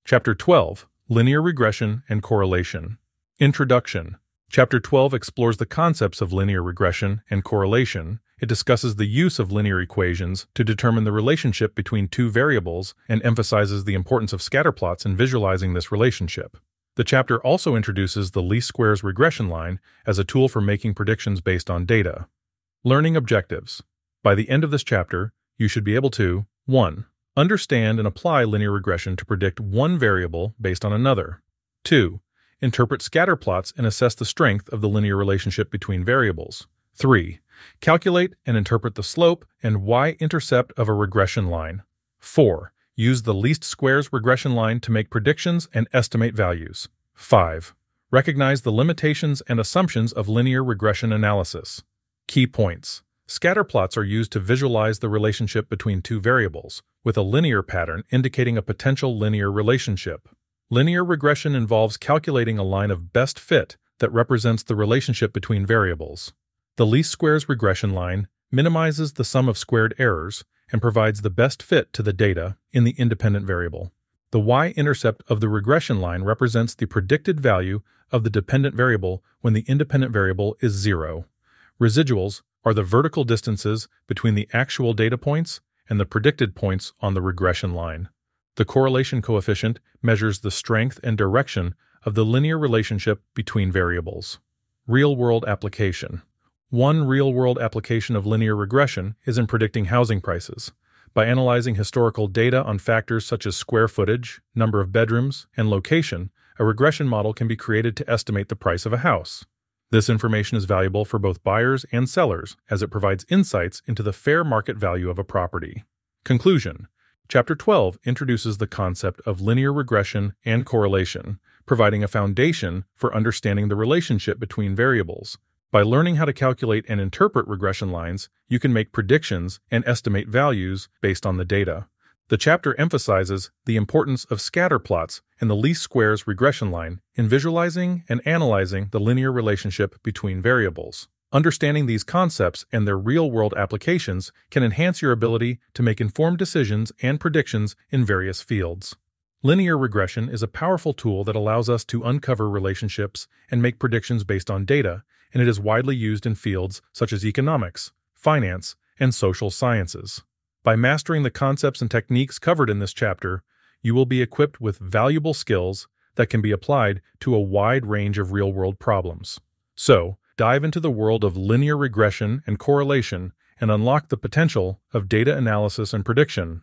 Chapter 12, Linear Regression and Correlation. Introduction. Chapter 12 explores the concepts of linear regression and correlation. It discusses the use of linear equations to determine the relationship between two variables and emphasizes the importance of scatterplots in visualizing this relationship. The chapter also introduces the least squares regression line as a tool for making predictions based on data. Learning objectives. By the end of this chapter, you should be able to 1. Understand and apply linear regression to predict one variable based on another. 2. Interpret scatterplots and assess the strength of the linear relationship between variables. 3. Calculate and interpret the slope and y-intercept of a regression line. 4. Use the least squares regression line to make predictions and estimate values. 5. Recognize the limitations and assumptions of linear regression analysis. Key points. Scatterplots are used to visualize the relationship between two variables, with a linear pattern indicating a potential linear relationship. Linear regression involves calculating a line of best fit that represents the relationship between variables. The least squares regression line minimizes the sum of squared errors and provides the best fit to the data in the independent variable. The y-intercept of the regression line represents the predicted value of the dependent variable when the independent variable is 0. Residuals are the vertical distances between the actual data points and the predicted points on the regression line. The correlation coefficient measures the strength and direction of the linear relationship between variables. Real-world application. One real-world application of linear regression is in predicting housing prices. By analyzing historical data on factors such as square footage, number of bedrooms, and location, a regression model can be created to estimate the price of a house. This information is valuable for both buyers and sellers as it provides insights into the fair market value of a property. Conclusion. Chapter 12 introduces the concept of linear regression and correlation, providing a foundation for understanding the relationship between variables. By learning how to calculate and interpret regression lines, you can make predictions and estimate values based on the data. The chapter emphasizes the importance of scatterplots and the least squares regression line in visualizing and analyzing the linear relationship between variables. Understanding these concepts and their real-world applications can enhance your ability to make informed decisions and predictions in various fields. Linear regression is a powerful tool that allows us to uncover relationships and make predictions based on data, and it is widely used in fields such as economics, finance, and social sciences. By mastering the concepts and techniques covered in this chapter, you will be equipped with valuable skills that can be applied to a wide range of real-world problems. So, dive into the world of linear regression and correlation and unlock the potential of data analysis and prediction.